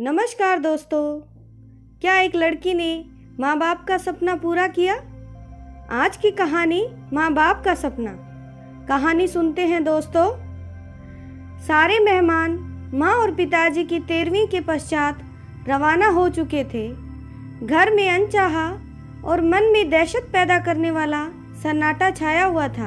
नमस्कार दोस्तों। क्या एक लड़की ने माँ बाप का सपना पूरा किया? आज की कहानी माँ बाप का सपना। कहानी सुनते हैं दोस्तों। सारे मेहमान माँ और पिताजी की 13वीं के पश्चात रवाना हो चुके थे। घर में अनचाहा और मन में दहशत पैदा करने वाला सन्नाटा छाया हुआ था।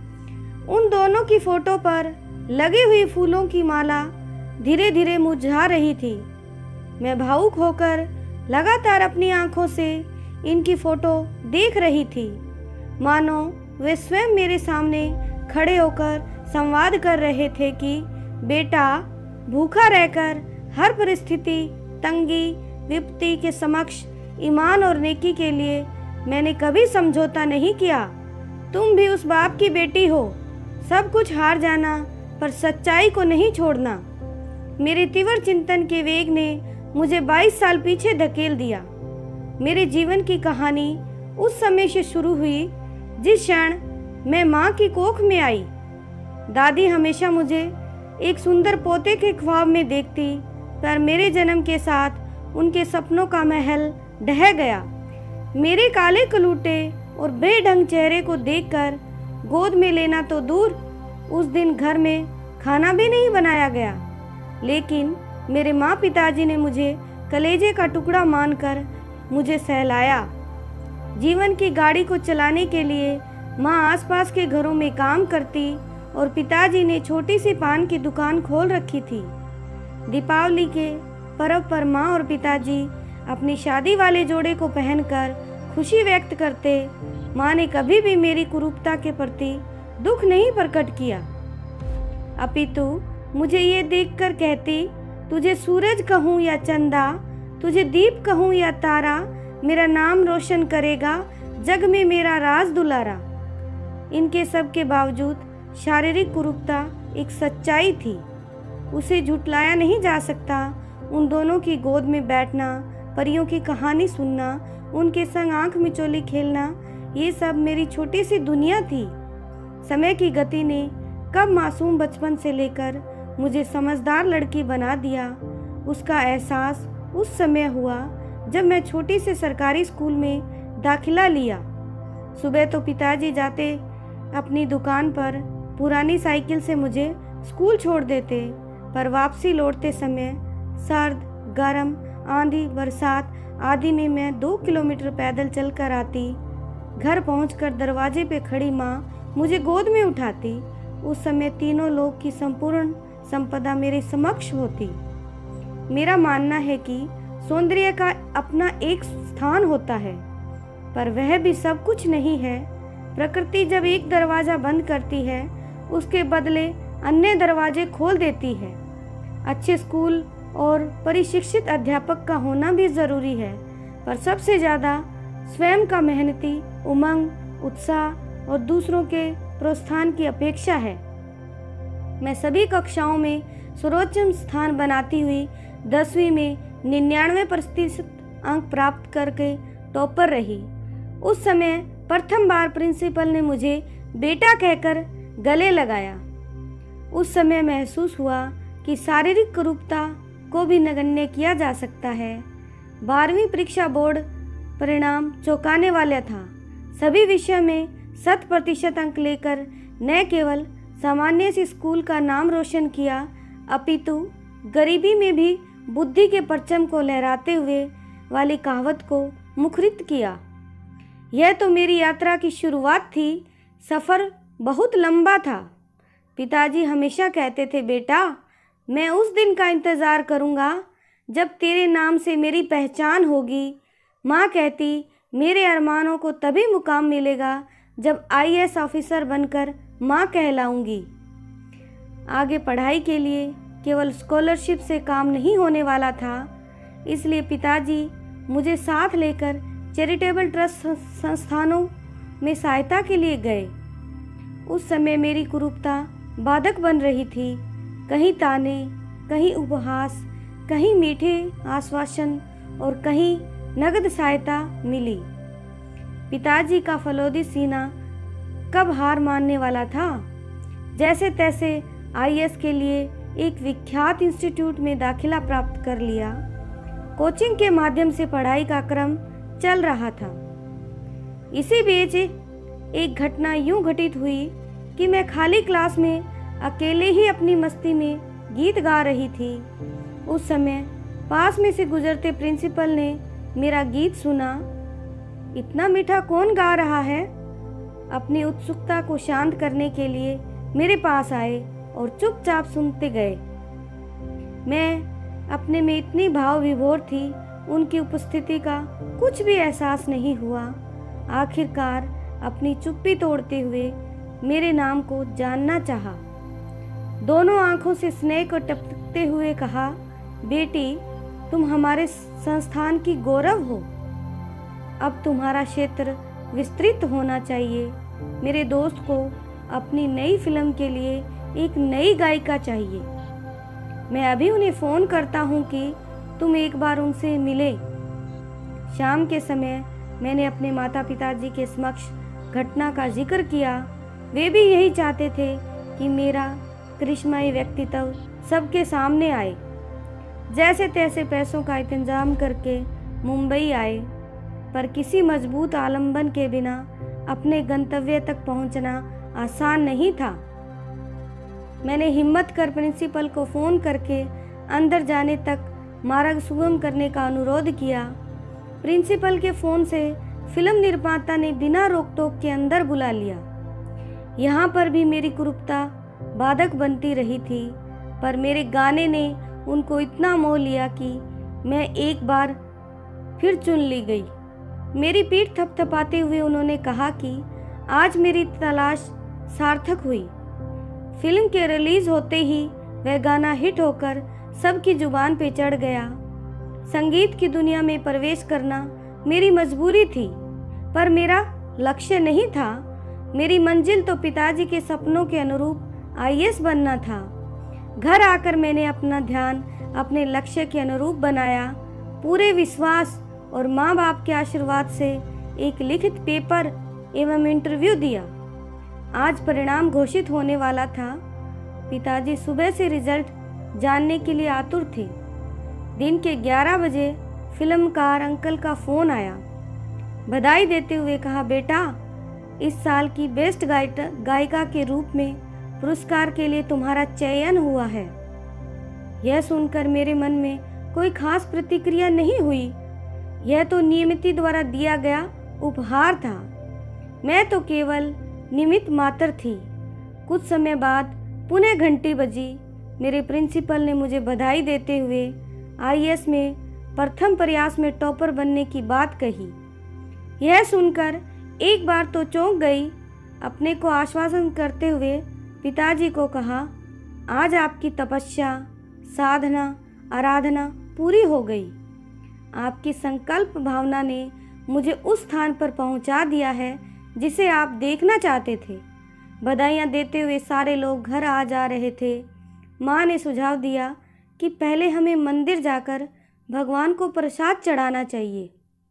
उन दोनों की फोटो पर लगी हुई फूलों की माला धीरे धीरे मुरझा रही थी। मैं भावुक होकर लगातार अपनी आंखों से इनकी फोटो देख रही थी, मानो वे स्वयं मेरे सामने खड़े होकर संवाद कर रहे थे कि बेटा, भूखा रहकर हर परिस्थिति, तंगी, विपत्ति के समक्ष ईमान और नेकी के लिए मैंने कभी समझौता नहीं किया। तुम भी उस बाप की बेटी हो। सब कुछ हार जाना पर सच्चाई को नहीं छोड़ना। मेरे तीव्र चिंतन के वेग ने मुझे 22 साल पीछे धकेल दिया। मेरे जीवन की कहानी उस समय से शुरू हुई जिस क्षण मैं माँ की कोख में आई। दादी हमेशा मुझे एक सुंदर पोते के ख्वाब में देखती, पर मेरे जन्म के साथ उनके सपनों का महल ढह गया। मेरे काले कलूटे और बेढंग चेहरे को देखकर गोद में लेना तो दूर, उस दिन घर में खाना भी नहीं बनाया गया। लेकिन मेरे माँ पिताजी ने मुझे कलेजे का टुकड़ा मानकर मुझे सहलाया। जीवन की गाड़ी को चलाने के लिए माँ आसपास के घरों में काम करती और पिताजी ने छोटी सी पान की दुकान खोल रखी थी। दीपावली के पर्व पर माँ और पिताजी अपनी शादी वाले जोड़े को पहनकर खुशी व्यक्त करते। माँ ने कभी भी मेरी कुरूपता के प्रति दुख नहीं प्रकट किया, अपितु मुझे ये देखकर कहती, तुझे सूरज कहूँ या चंदा, तुझे दीप कहूँ या तारा, मेरा नाम रोशन करेगा जग में मेरा राज दुलारा। इनके सब के बावजूद शारीरिक कुरूपता एक सच्चाई थी, उसे झुटलाया नहीं जा सकता। उन दोनों की गोद में बैठना, परियों की कहानी सुनना, उनके संग आंख मिचोली खेलना, ये सब मेरी छोटी सी दुनिया थी। समय की गति ने कब मासूम बचपन से लेकर मुझे समझदार लड़की बना दिया, उसका एहसास उस समय हुआ जब मैं छोटी से सरकारी स्कूल में दाखिला लिया। सुबह तो पिताजी जाते अपनी दुकान पर पुरानी साइकिल से मुझे स्कूल छोड़ देते, पर वापसी लौटते समय सर्द, गर्म, आंधी, बरसात आदि में मैं 2 किलोमीटर पैदल चलकर आती। घर पहुंचकर दरवाजे पे खड़ी माँ मुझे गोद में उठाती। उस समय तीनों लोग की संपूर्ण संपदा मेरे समक्ष होती। मेरा मानना है कि सौंदर्य का अपना एक स्थान होता है, पर वह भी सब कुछ नहीं है। प्रकृति जब एक दरवाजा बंद करती है, उसके बदले अन्य दरवाजे खोल देती है। अच्छे स्कूल और परिशिक्षित अध्यापक का होना भी जरूरी है, पर सबसे ज़्यादा स्वयं का मेहनती, उमंग, उत्साह और दूसरों के प्रोत्साहन की अपेक्षा है। मैं सभी कक्षाओं में सर्वोच्च स्थान बनाती हुई 10वीं में 99% अंक प्राप्त करके टॉपर रही। उस समय प्रथम बार प्रिंसिपल ने मुझे बेटा कहकर गले लगाया। उस समय महसूस हुआ कि शारीरिक कुरूपता को भी नगण्य किया जा सकता है। 12वीं परीक्षा बोर्ड परिणाम चौंकाने वाला था। सभी विषय में 100% अंक लेकर न केवल सामान्य सी स्कूल का नाम रोशन किया, अपितु गरीबी में भी बुद्धि के परचम को लहराते हुए वाली कहावत को मुखरित किया। यह तो मेरी यात्रा की शुरुआत थी। सफ़र बहुत लंबा था। पिताजी हमेशा कहते थे, बेटा, मैं उस दिन का इंतज़ार करूँगा जब तेरे नाम से मेरी पहचान होगी। माँ कहती, मेरे अरमानों को तभी मुकाम मिलेगा जब IAS ऑफिसर बनकर माँ कहलाऊंगी। आगे पढ़ाई के लिए केवल स्कॉलरशिप से काम नहीं होने वाला था, इसलिए पिताजी मुझे साथ लेकर चैरिटेबल ट्रस्ट संस्थानों में सहायता के लिए गए। उस समय मेरी कुरूपता बाधक बन रही थी। कहीं ताने, कहीं उपहास, कहीं मीठे आश्वासन और कहीं नगद सहायता मिली। पिताजी का फलोदी सीना कब हार मानने वाला था। जैसे तैसे IAS के लिए एक विख्यात इंस्टीट्यूट में दाखिला प्राप्त कर लिया। कोचिंग के माध्यम से पढ़ाई का क्रम चल रहा था। इसी बीच एक घटना यूं घटित हुई कि मैं खाली क्लास में अकेले ही अपनी मस्ती में गीत गा रही थी। उस समय पास में से गुजरते प्रिंसिपल ने मेरा गीत सुना। इतना मीठा कौन गा रहा है? अपनी उत्सुकता को शांत करने के लिए मेरे पास आए और चुपचाप सुनते गए। मैं अपने में इतनी भाव विभोर थी, उनकी उपस्थिति का कुछ भी एहसास नहीं हुआ। आखिरकार अपनी चुप्पी तोड़ते हुए मेरे नाम को जानना चाहा। दोनों आंखों से स्नेह को टपकते हुए कहा, बेटी तुम हमारे संस्थान की गौरव हो। अब तुम्हारा क्षेत्र विस्तृत होना चाहिए। मेरे दोस्त को अपनी नई फिल्म के लिए एक नई गायिका चाहिए। मैं अभी उन्हें फ़ोन करता हूँ कि तुम एक बार उनसे मिले। शाम के समय मैंने अपने माता पिताजी के समक्ष घटना का जिक्र किया। वे भी यही चाहते थे कि मेरा करिश्माई व्यक्तित्व सबके सामने आए। जैसे तैसे पैसों का इंतजाम करके मुंबई आए, पर किसी मजबूत आलंबन के बिना अपने गंतव्य तक पहुंचना आसान नहीं था। मैंने हिम्मत कर प्रिंसिपल को फ़ोन करके अंदर जाने तक मार्ग सुगम करने का अनुरोध किया। प्रिंसिपल के फ़ोन से फिल्म निर्माता ने बिना रोक टोक के अंदर बुला लिया। यहाँ पर भी मेरी कुरूपता बाधक बनती रही थी, पर मेरे गाने ने उनको इतना मोह लिया कि मैं एक बार फिर चुन ली गई। मेरी पीठ थपथपाते हुए उन्होंने कहा कि आज मेरी तलाश सार्थक हुई। फिल्म के रिलीज होते ही वह गाना हिट होकर सबकी जुबान पे चढ़ गया। संगीत की दुनिया में प्रवेश करना मेरी मजबूरी थी, पर मेरा लक्ष्य नहीं था। मेरी मंजिल तो पिताजी के सपनों के अनुरूप आईएएस बनना था। घर आकर मैंने अपना ध्यान अपने लक्ष्य के अनुरूप बनाया। पूरे विश्वास और माँ बाप के आशीर्वाद से एक लिखित पेपर एवं इंटरव्यू दिया। आज परिणाम घोषित होने वाला था। पिताजी सुबह से रिजल्ट जानने के लिए आतुर थे। दिन के 11 बजे फिल्मकार अंकल का फ़ोन आया। बधाई देते हुए कहा, बेटा इस साल की बेस्ट गायिका के रूप में पुरस्कार के लिए तुम्हारा चयन हुआ है। यह सुनकर मेरे मन में कोई खास प्रतिक्रिया नहीं हुई। यह तो नियमिति द्वारा दिया गया उपहार था। मैं तो केवल निमित्त मात्र थी। कुछ समय बाद पुनः घंटी बजी। मेरे प्रिंसिपल ने मुझे बधाई देते हुए आईएएस में प्रथम प्रयास में टॉपर बनने की बात कही। यह सुनकर एक बार तो चौंक गई। अपने को आश्वासन करते हुए पिताजी को कहा, आज आपकी तपस्या, साधना, आराधना पूरी हो गई। आपकी संकल्प भावना ने मुझे उस स्थान पर पहुंचा दिया है जिसे आप देखना चाहते थे। बधाइयाँ देते हुए सारे लोग घर आ जा रहे थे। माँ ने सुझाव दिया कि पहले हमें मंदिर जाकर भगवान को प्रसाद चढ़ाना चाहिए।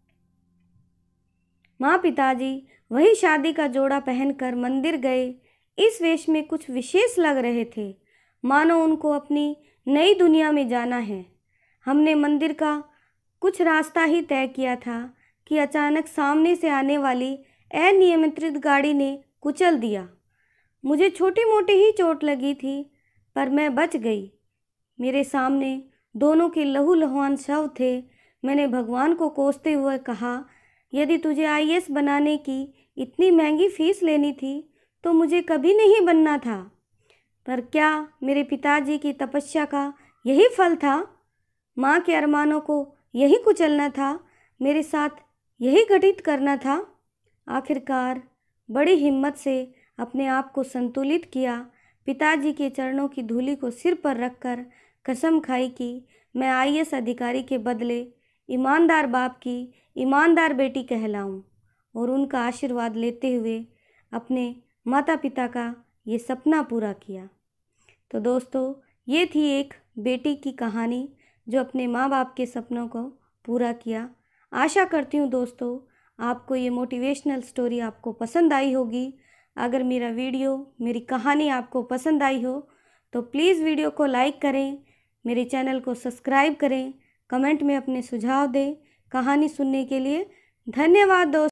माँ पिताजी वही शादी का जोड़ा पहनकर मंदिर गए। इस वेश में कुछ विशेष लग रहे थे, मानो उनको अपनी नई दुनिया में जाना है। हमने मंदिर का कुछ रास्ता ही तय किया था कि अचानक सामने से आने वाली अनियंत्रित गाड़ी ने कुचल दिया। मुझे छोटी मोटी ही चोट लगी थी, पर मैं बच गई। मेरे सामने दोनों के लहूलुहान शव थे। मैंने भगवान को कोसते हुए कहा, यदि तुझे आईएएस बनाने की इतनी महंगी फीस लेनी थी तो मुझे कभी नहीं बनना था। पर क्या मेरे पिताजी की तपस्या का यही फल था? माँ के अरमानों को यही कुचलना था? मेरे साथ यही घटित करना था? आखिरकार बड़ी हिम्मत से अपने आप को संतुलित किया। पिताजी के चरणों की धूलि को सिर पर रखकर कसम खाई कि मैं आईएएस अधिकारी के बदले ईमानदार बाप की ईमानदार बेटी कहलाऊं, और उनका आशीर्वाद लेते हुए अपने माता पिता का ये सपना पूरा किया। तो दोस्तों, ये थी एक बेटी की कहानी जो अपने माँ बाप के सपनों को पूरा किया। आशा करती हूँ दोस्तों आपको ये मोटिवेशनल स्टोरी आपको पसंद आई होगी। अगर मेरा वीडियो, मेरी कहानी आपको पसंद आई हो तो प्लीज़ वीडियो को लाइक करें, मेरे चैनल को सब्सक्राइब करें कमेंट में अपने सुझाव दें। कहानी सुनने के लिए धन्यवाद दोस्तों।